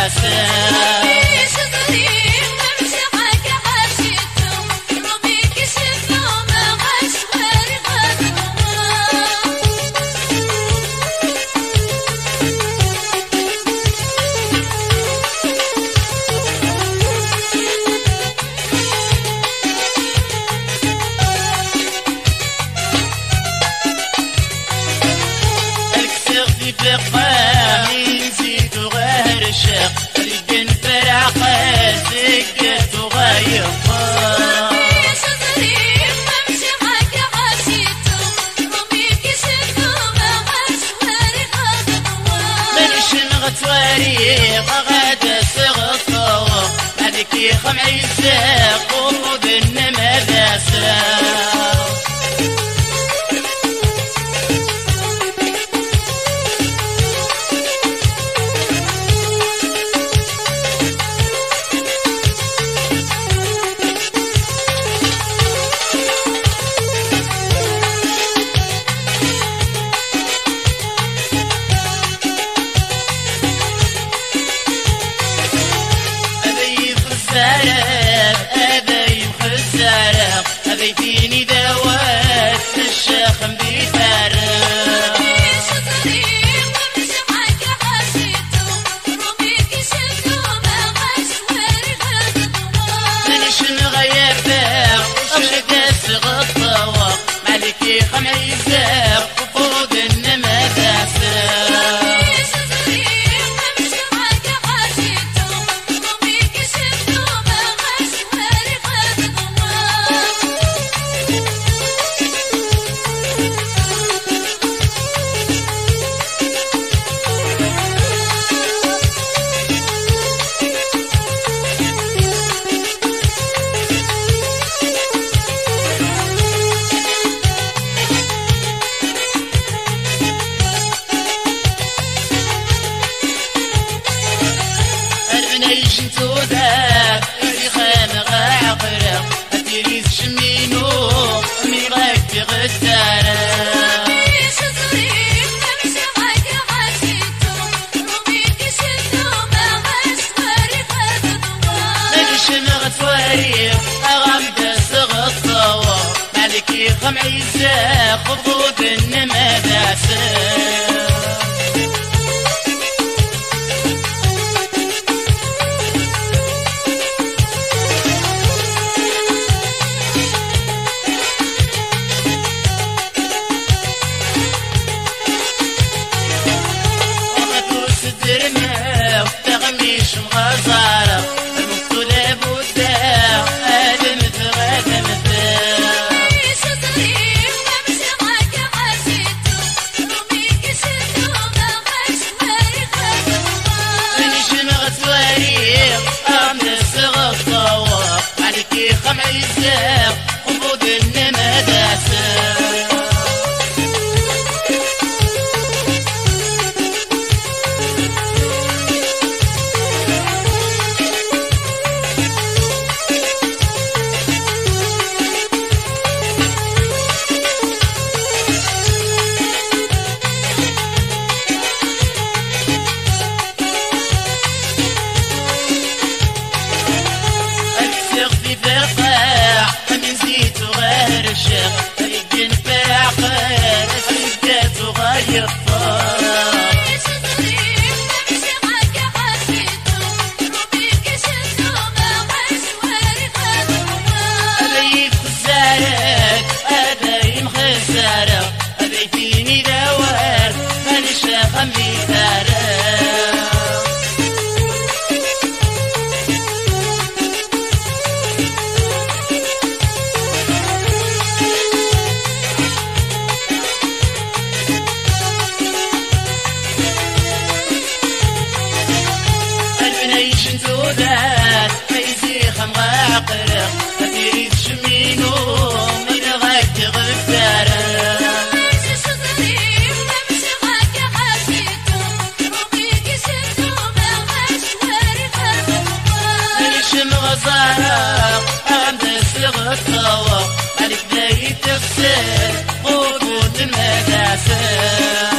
بقامي نزيد وغير الشيخ ريقن فرع قاسك وغير غتواريق غادا سغطو هذيك خمعي الزاق ومدن مداسا بيتيني دوات الشيخ بيتارق منش نغير باق وشدس غطوة مالكي خمعي زاق وفوق النما داسق شنتودا في خانق عقرق أتريد شمينو ميغاك تغتارا ماليش نغتواريق أغامد سغطوة مالكي خمعي الزاق خفوض النما داسق خمعي الزاق وفوق النما داسق الشيخ ريقن فرع قاسك وغير أبيب خسارك أبيب خسارك أبيتيني دوار فالشيخ ميتارك شنتودات فايزي خمغا عقرق أتريد شمينو من غاك تغفارق منشم غزارق عند سغطوة مالك دايت تغسل قبود المداسق